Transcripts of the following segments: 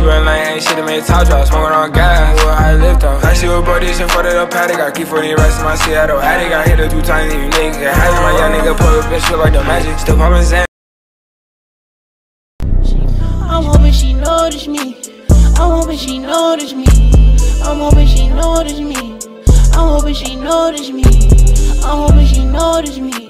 Never been like ain't shit to make top drop. Smoking on gas, what I lift off. I see what bro this in front of the paddock. I keep 40 rest in my Seattle attic. I hit her 2 times, you niggas get hacked. My young nigga pull a bitch, feel like the magic. Still poppin' Zan. I'm hoping she notice me. I'm hoping she notice me. I'm hoping she notice me. I'm hoping she notice me. I'm hoping she notice me.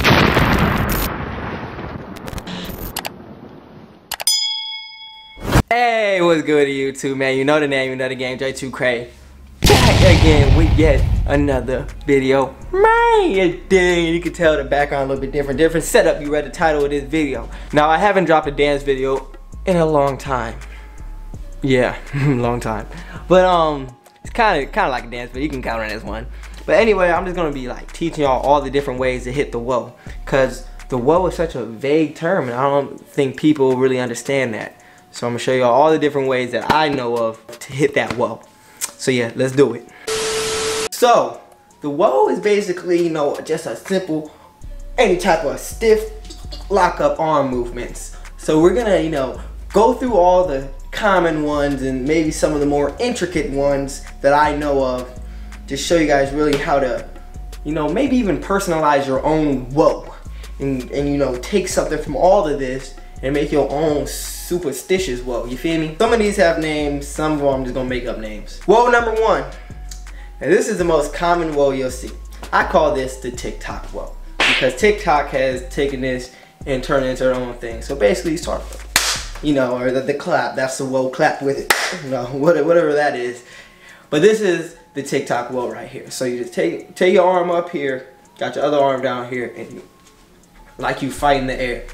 Hey, what's good YouTube, man? You know the name, you know the game, J2Cray. Back again with yet another video. Man, dang, you can tell the background a little bit different setup. You read the title of this video. Now, I haven't dropped a dance video in a long time. Yeah, long time. But it's kind of like a dance video. You can count it as one. But anyway, I'm just gonna be like teaching y'all all the different ways to hit the whoa, cause the whoa is such a vague term, and I don't think people really understand that. So I'm gonna show y'all all the different ways that I know of to hit that whoa. So yeah, let's do it. So the whoa is basically, you know, just a simple, any type of stiff lock up arm movements. So we're gonna, you know, go through all the common ones and maybe some of the more intricate ones that I know of, to show you guys really how to, you know, maybe even personalize your own whoa, and you know, take something from all of this and make your own superstitious whoa. You feel me? Some of these have names, some of them I'm just gonna make up names. Whoa number 1, and this is the most common whoa you'll see. I call this the TikTok whoa, because TikTok has taken this and turned it into their own thing. So basically, sort of, you know, or the clap, that's the whoa, clap with it, you know, whatever that is. But this is the TikTok whoa right here. So you just take your arm up here, got your other arm down here, and you, like you fight in the air.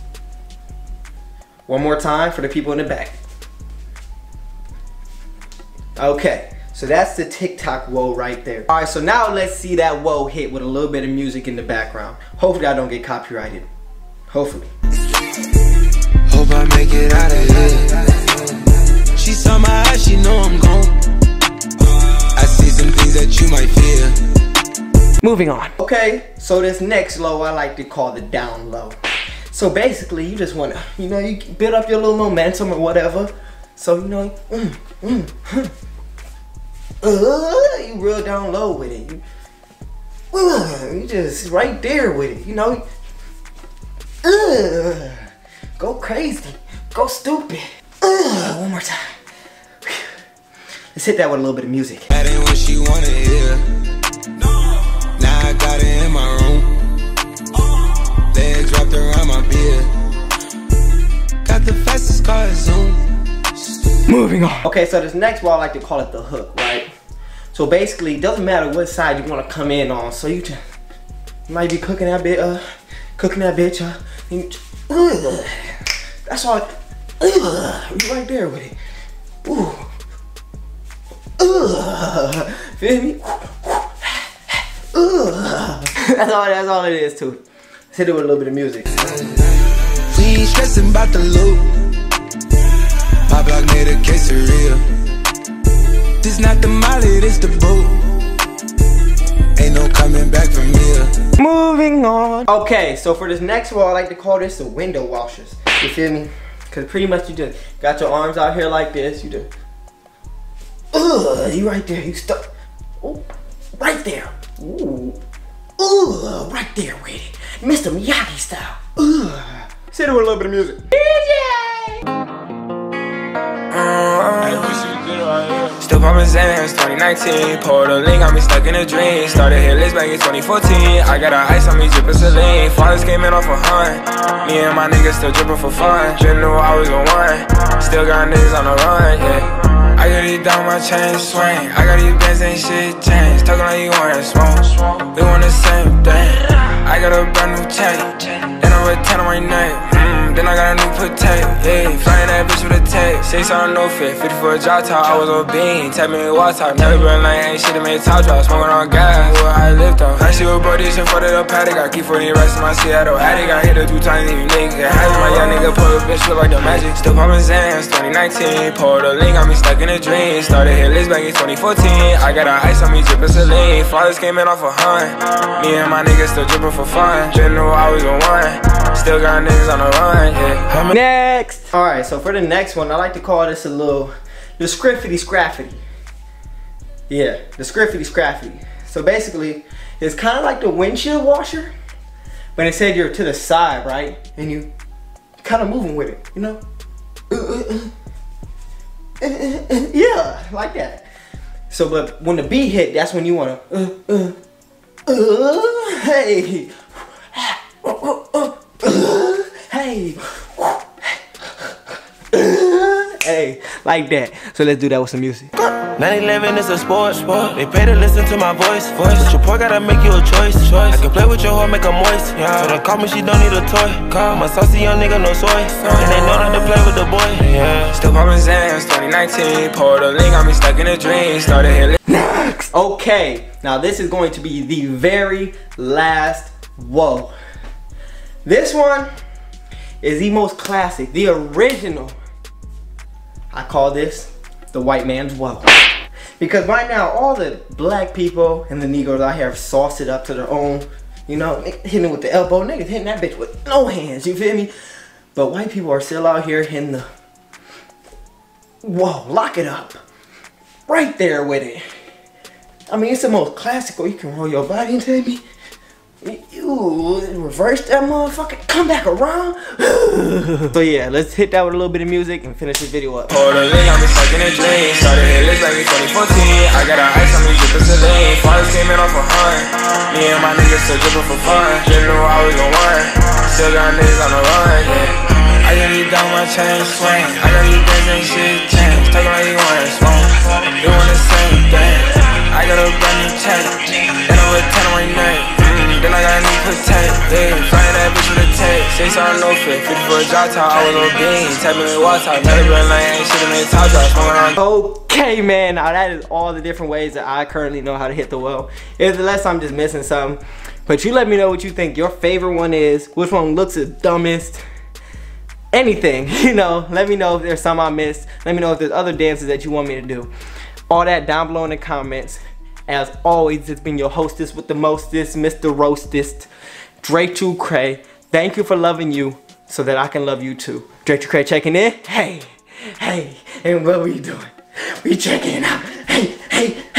One more time for the people in the back. Okay, so that's the TikTok whoa right there. All right, so now let's see that whoa hit with a little bit of music in the background. Hopefully I don't get copyrighted. Hopefully. Hope I make it out of here. She saw my eyes, she know I'm gone. I see some things that you might fear. Moving on. Okay, so this next low I like to call the down low. So basically, you just wanna, you know, you build up your little momentum or whatever. So, you know, you real down low with it. You just right there with it, you know. Go crazy, go stupid. One more time. Let's hit that with a little bit of music. That ain't what she wanna hear. Now I got it in my room. Legs wrapped around my beard. Got the fastest car Zoom. Moving on. Okay, so this next one I like to call it the hook, right? So basically, it doesn't matter what side you want to come in on. So you might be cooking that bit, that's all. You right there with it. Ooh. Feel me? That's all it is too. Let's hit it with a little bit of music. We ain't stressing about the loot. My block made a quesadilla. This not the molly, this the boot. Ain't no coming back from here. Moving on. Okay, so for this next one, I like to call this the window washers. You feel me? Cause pretty much you just got your arms out here like this. You just, you right there. You stuck. Ooh, right there. Ooh, right there with it. Mr. Miyagi style. Sit it with a little bit of music. Still poppin' Zans, 2019. Poured a link, got me stuck in a dream. Started hit list back in 2014. I got a ice on me, drippin' saline. Fathers came in off a hunt. Me and my niggas still drippin' for fun. Didn't know I was a one. Still got niggas on the run, yeah. I got these down, my chain swing. I got these bands, ain't shit changed. Talking like you want smoke. We want the same thing. I got a brand new chain. Then I'm with 10 on my neck. Then I got a new potato, yeah. Flying that bitch with a tape. 6 on no fit, 50 for a drop top. I was on bean, tap me with water. Never been like ain't shit to make top drop. Smoking on gas, what I lift off. I see what bro this in front of the paddock. I keep 40 rest in my Seattle attic. I hit her 2 times, you niggas get hacked. My young nigga pull a bitch, feel like the magic. Still poppin' Zans, 2019. Poured a link, got me stuck in a dream. Started hit list back in 2014. I got a ice on me, drippin' saline. Fathers came in off a hunt. Me and my niggas still drippin' for fun. Didn't know I was a one. Still got niggas on the run. yeah. Next! Alright, so for the next one, I like to call this the Scriffity Scraffity. Yeah, the Scriffity Scraffity. So basically, it's kind of like the windshield washer, but instead you're to the side, right? And you kind of moving with it, you know? Yeah, like that. So, but when the beat hit, that's when you wanna hey, hey, hey, like that. So let's do that with some music. 9/11 is a sport. They pay to listen to my voice. But your boy gotta make you a choice. I can play with your heart, make her moist. So don't call me, she don't need a toy. I'm a saucy young nigga, no soy. And they know not to play with the boy. Still poppin' Zans, 2019. Poured a link, got me stuck in a dream. Started here. Next. Okay, now this is going to be the very last whoa. This one is the most classic, the original. I call this the white man's whoa. Because right now, all the black people and the Negroes out here have sauced it up to their own, you know, hitting it with the elbow, niggas hitting that bitch with no hands, you feel me? But white people are still out here hitting the, whoa, lock it up. Right there with it. I mean, it's the most classical. You can roll your body into me. You reverse that motherfucker, come back around. So yeah, let's hit that with a little bit of music and finish this video up. Poured a link, got me stuck in a dream. Started here, list back in 2014. I got an ice on me, drippin' saline. Fathers came in off a hunt. Me and my niggas still drippin' for fun. Didn't know I was gon' run. Still got niggas on the run, yeah. I got these down my chain swing. I got these things ain't shit change. Talking like you wanna smoke. Doing the same thing. I got a brand new check. And I'm with 10 on my neck. Then I got a new protect, yeah. Flying that bitch with a tape. 6 on no fit, 50 for a drop top. I was on beans, tapping in water. Never been like ain't shit in the top drop. Smoking on. Okay, man. Now that is all the different ways that I currently know how to hit the well. Unless I'm just missing something. But you let me know what you think your favorite one is. Which one looks the dumbest. Anything, you know. Let me know if there's some I missed. Let me know if there's other dances that you want me to do. All that down below in the comments. As always, it's been your hostess with the mostest, Mr. Roastest, Dre2Cray. Thank you for loving you so that I can love you too. Dre2Cray checking in. Hey, and what we doing? We checking out. Hey.